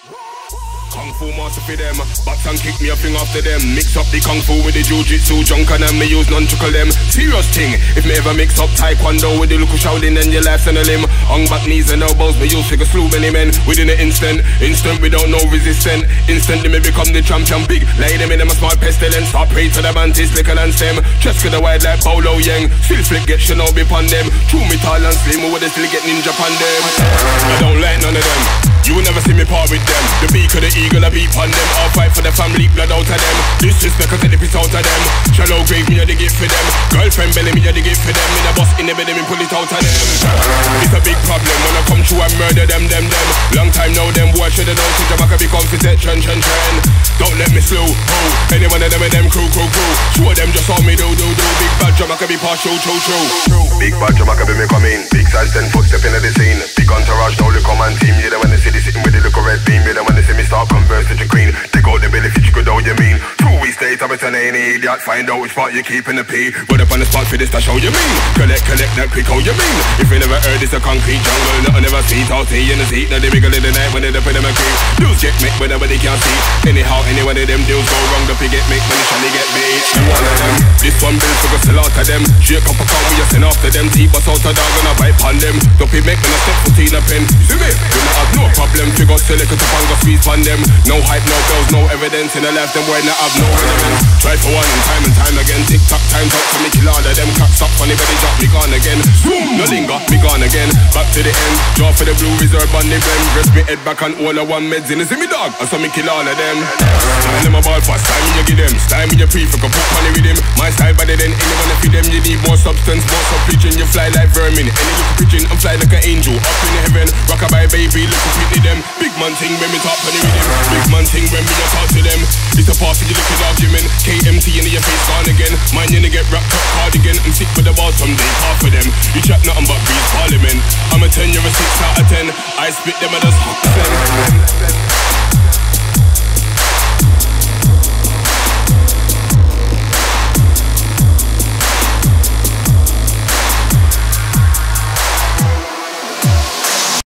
Kung Fu master for them, box and kick me a thing after them. Mix up the Kung Fu with the Jiu-Jitsu, junk and me use nunchuckle them. Serious thing, if me ever mix up Taekwondo with the local Shaolin, then your life's on a limb. On back knees and elbows, me use figure slew many men. Within an instant without no resistance. Instantly me become the champion big. Lay them in them a small pestilence. Start pray to the mantis, liquor and stem. Chest to the wide like Polo Yang. Still flick get shinobi pon them. True me tall and slim, who would they still get ninja pon them. I don't like none of them. You will never see me part with them. The beak of the eagle, I beat on them. I'll fight for the family, blood out of them. Disrespect, I take the piss out of them. Shallow grave, me a the gift for them. Girlfriend belly, me a the gift for them. In a bus in the bed, me pull it out of them. It's a big problem when I come through and murder them. Long time now, them boy should have known to Jamaica become protection, trend. Don't let me slow, any one of them and them crew. Show them just how me do. Big bad Jamaica be partial, true. Big bad Jamaica be me come in. Big size 10 foot step into the scene. Big entourage, now the command team. You know when they see the sitting with the little red beam. You know when they see me start converse to the queen. Take out the belly fish, good how you mean. 2 weeks later, I'm turn any idiot. Find out which part you keep in the P. Put up on the spot for this to show you mean. Collect that quick how you mean. If you never heard it's a concrete jungle. Nothing never see it out here in the seat. Now they wiggle in the night when they put them a creep. Dudes get make whenever they can't see. Anyhow, any one of them deals go wrong. The pig get make money, shall they get beat. You one of them. This one bill for go sell out of them. Shake up a car, we just send after them. Teep us out a dog and a bite on them. Don't be make when I step foot in a pen. You see me? You not have no problem. Figure select it up and go squeeze on them. No hype, no bells, no evidence. In the life, them boy not have no relevance. Try for one and time again. Tick tock, time talk to me kill all of them. Cocks up, funny belly drop, me gone again. Zoom, no linger, me gone again. Back to the end. Draw for the blue reserve on the blem. Rest me head back on all of one meds in. You see me dog? I saw me kill all of them. Time them a ball fast, time you give them. Style me your pre-fuck, put money with him. My style better than anyone to feed them. You need more substance, more sub-pigeon. You fly like vermin. Any little pigeon, I'm fly like an angel. Up in heaven, rockabye baby, look up with them. Big man thing when me talk money with him. Big man thing when me talk to them. It's a party, you looking argument. KMT in your face gone again. Mine you get wrapped up cardigan. I'm sick with the ball someday, half of them. You chat nothing but breeze parliament. I'm a 10, you're a 6 out of 10. I spit them and just hop them.